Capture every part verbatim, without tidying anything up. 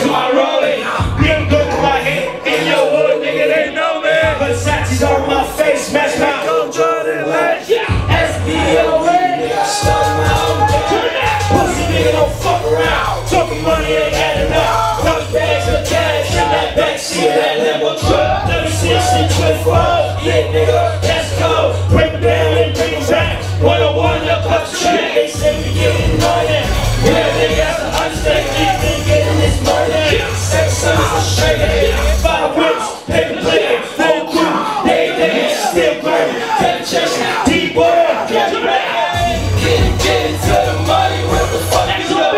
to my rolling. Been good with my head in your hood, nigga, they know me. Versace's on my face, match my gold Jordan legs. S B O A, start my own game. Pussy nigga don't fuck around. Talking money ain't adding up. Couple bags of cash in that backseat of that Lambo truck. thirty-six and twenty-four, yeah nigga, that's cold. Break them down and bring them back. one oh one up up the track. They say we getting money. Yeah, nigga, that's an understatement. We been getting this money. Sex sons are straight. Five whips, paper plate, full crew. They they still burning. Penetration, D-boy, get it back. Get it, get it to the money. What the fuck is up?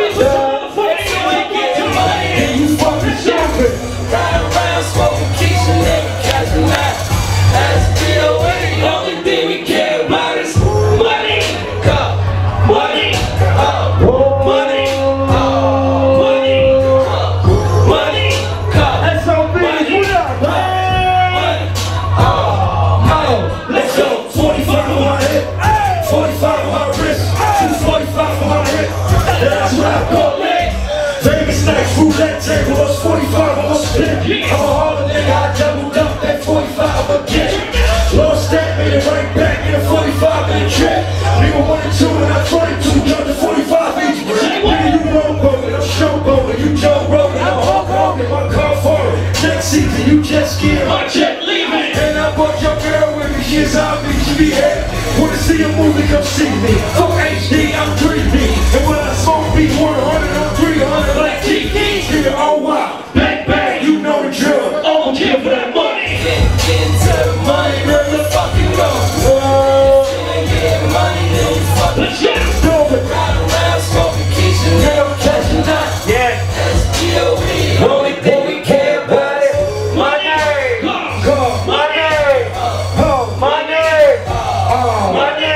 Ride around, smoking keys and never catch a night. S B O A, the only thing we care about is money, cup, money, cup, money, cup, money, cup, money, cup. S O B, what up, money, oh, oh, let's go. forty-five on my hip, forty-five on my wrist, two forty-five on my hip. That's what I call it. Vegas nights, roulette table, was forty-five on my spin. I'm a harder nigga, I doubled up that forty-five again. Lost that, made it right back in a forty-five in the trip. Nigga one and two and I'm forty-two, jumped to forty-five each. Nigga, you rowboating, I'm showboating, you Joe Rogan, I'm Hulk Hogan, my car forward. Next season, you jet skiing, my jet leaving. And I bought your girl with me, she's zombie, she be head. Wanna see a movie, come see me. Fuck H D, I'm three D. And when I smoke beat one hundred, I'm three hundred like T D. Nigga, oh wow, bang bang, you know the drill. Oh, I'm here for that money. Get, get into the money, then the fucking road. Whoa. If you get money, then you fucking shit. Ride around, smoking keys, and never catch a nut. Yeah. S B O E, only thing we care about is money. Go, money. Oh, money. Oh, money.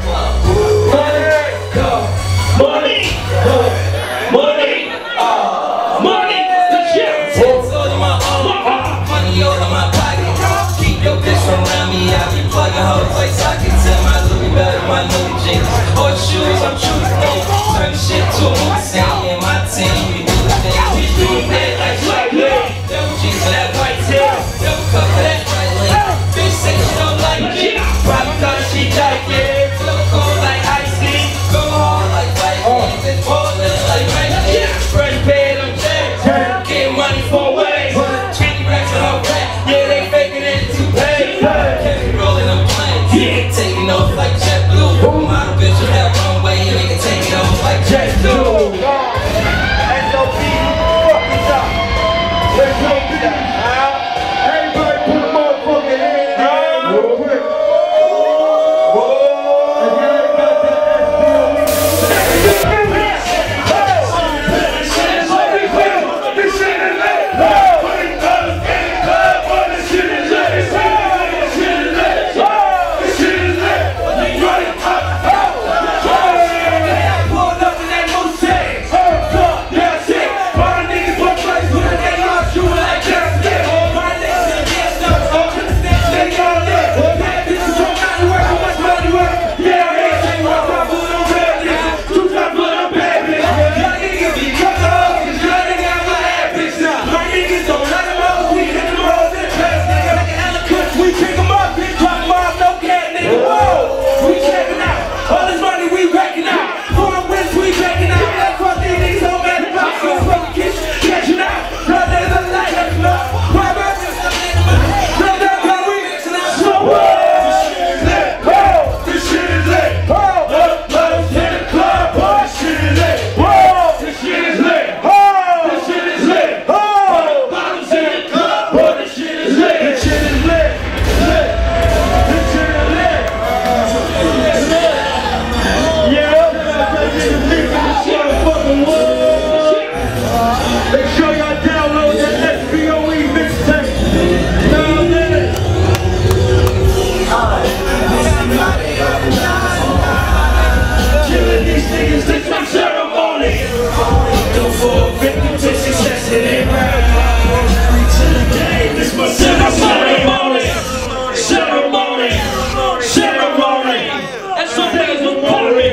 Money. Go, money. Money. Oh, money. The shit. All in my own. Money all in my pocket. Keep your bitch around me. I be plugging hoes like sockets in my Louis better, my new jeans. Horseshoes, I'm truthful. Turn the shit to a movie scene. In my team, we do the thing. We do it like lightly. Double jeans for that white tail. Double cup for that right leg. Bitch say she don't like it. Probably cause she like it. Flow cold like ice cream. Go hard like Vikings. And ballin' like Vikings. Fresh paid, I'm dead. Getting money four ways. twenty racks on her rack. Yeah, they faking it to pay. Can't be rolling them planes. Yeah, taking off like JetBlue. Model bitch with that runway. And they can take it off like JetBlue. S O B, fuck this up. Let's go get that. Everybody put a motherfucking hand down real quick.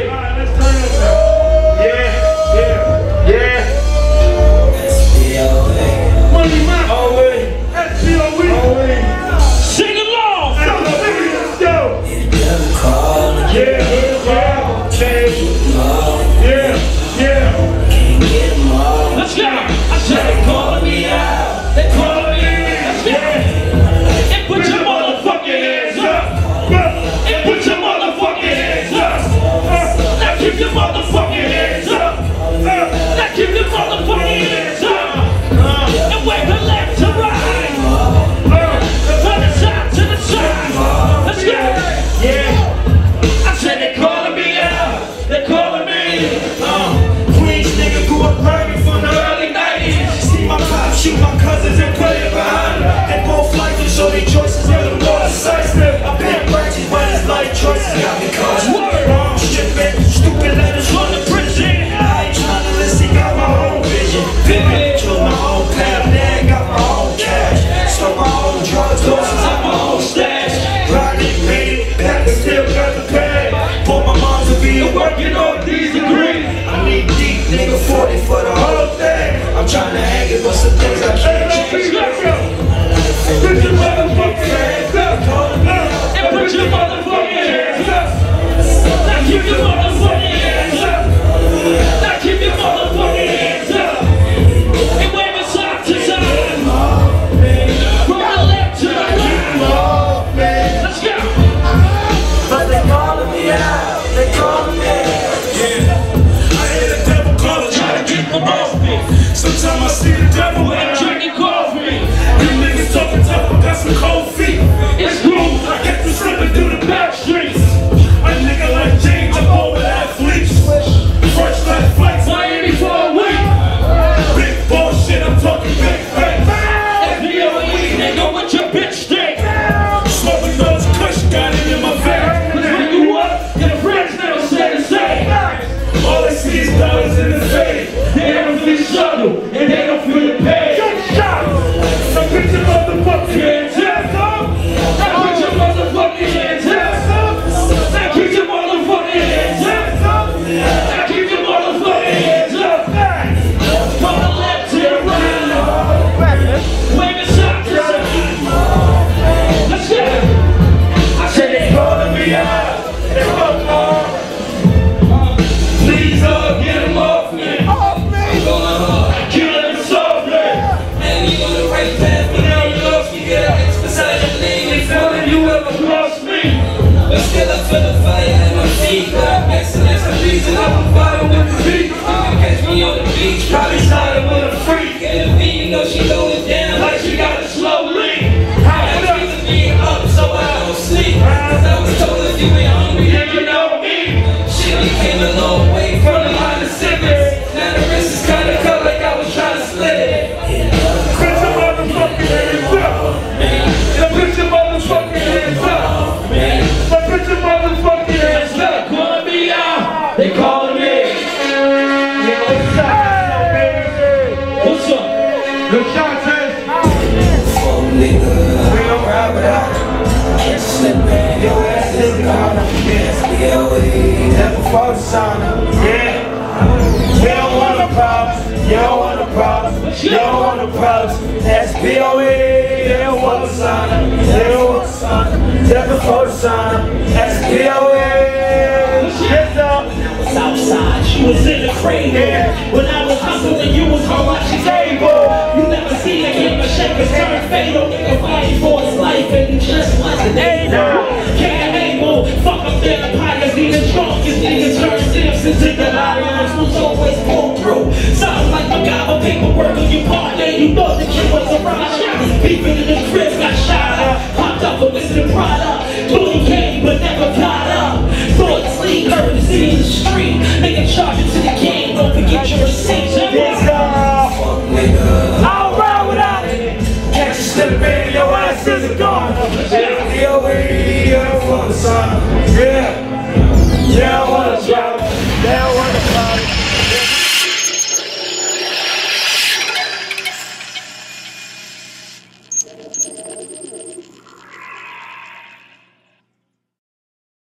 Yeah, yeah, yeah. negative, but some things I can't change. Put your motherfucking hands up. And put your motherfucking hands up. Now keep your motherfucking hands up. Now keep your motherfucking hands up. And wave it side to side. From the left to the right. Let's go. But they calling me out. They calling me out. Sometimes I see the devil when I'm drinking coffee. You niggas talking tough, I got some cold feet. It's cool, I get to slipping through the back streets. A nigga like James, I'm over athletes. First class flights, Miami for a week. Big bullshit, I'm talking big facts. F B O E, nigga, what your bitch think? Smoking those kush, got it in my vein. Cause when you up, your friends never say the same. All they see is dollars in the face. They don't feel the struggle, and they don't feel the pain. So put your motherfucking hands up. Now put your motherfucking hands up. Now keep your motherfucking hands up. Now keep your motherfucking hands up. From the left to the right. Wave it side to side. Let's go. I said they calling me out. They fuck off. Please up, get them off me. Probably started with a freak, and the beat, you know she going down like she got a slow leak. I keep the beat up so I don't sleep, cause I was told if you ain't hungry, then you know me. Shit, we came a long way from the line of cigarettes. Now the wrist is kinda cut like I was trying to split it. Put your motherfucking hands up. Now put your motherfucking hands up. Now put your motherfucking hands up. Calling me out, they calling me. What's up? The shot says, fuck nigga, we don't ride without. Can't slip man, your ass is gone. Yes, B O E, never fall to sauna. Yeah, we don't want no problems. You don't want no problems. You don't want no problems. That's B O E, they don't want no sauna. They don't want no sauna. Never fall to sauna. That's B O E. Yes, up. Outside, she was in the cradle. Yeah. When I was hustling, you was home watching cable. You never seen a game of shakers turn fatal. Nigga fighting for his life and you just wasn't able. Can't able, fuck up their empires. Even strongest niggas turn Simpsons into lions. Who's always pulled through. Sounds like MacGyver paperwork on your partner. You thought the kid was a rider. Beefing in the crib, got shot up. Popped up a Mister Prada. Bully came but never got up. Thought sleep, heard the city in the street. Nigga charge it to the game, don't forget your receipts. This guy, fuck nigga, I'll ride without it. Catch you slipping, your ass is gone. Yeah, B O E, yeah, fuck the sun. Yeah, yeah, I wanna drop. Yeah, I wanna drop.